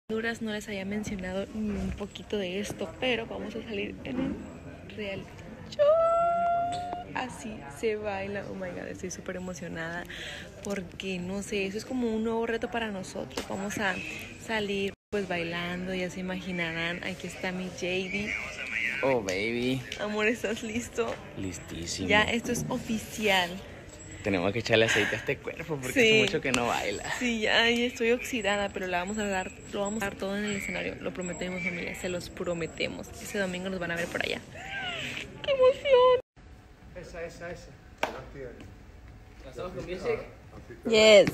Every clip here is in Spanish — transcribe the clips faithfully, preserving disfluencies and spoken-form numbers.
Honduras no les había mencionado ni un poquito de esto, pero vamos a salir en un reality show. Así se baila. Oh my god, estoy súper emocionada porque no sé, eso es como un nuevo reto para nosotros. Vamos a salir pues bailando, ya se imaginarán. Aquí está mi J D. Oh baby. Amor, ¿estás listo? Listísimo. Ya, esto es oficial. Tenemos que echarle aceite a este cuerpo porque Sí. hace mucho que no baila. Sí, ya estoy oxidada, pero la vamos a dar, lo vamos a dar todo en el escenario. Lo prometemos, familia, se los prometemos. Ese domingo nos van a ver por allá. ¡Qué emoción! Esa, esa, esa. ¿Pasamos con music? Yes.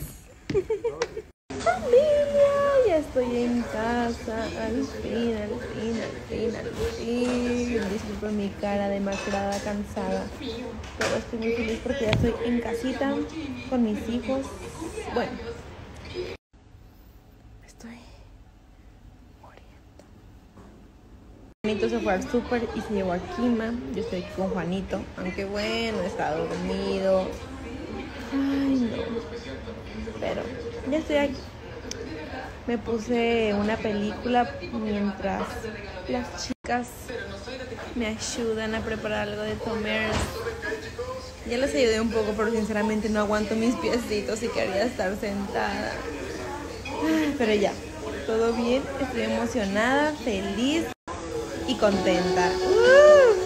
Familia, ya estoy en casa. Al fin, al fin, al fin, al fin. Disculpen mi cara demacrada, cansada. Pero estoy muy feliz porque ya estoy en casita con mis hijos. Bueno, estoy muriendo. Juanito se fue al súper y se llevó a Kima. Yo estoy aquí con Juanito, aunque bueno, está dormido. Ay, no. Pero ya estoy aquí. Me puse una película mientras las chicas me ayudan a preparar algo de comer. Ya les ayudé un poco, pero sinceramente no aguanto mis piecitos y quería estar sentada. Pero ya, todo bien, estoy emocionada, feliz y contenta. ¡Uh!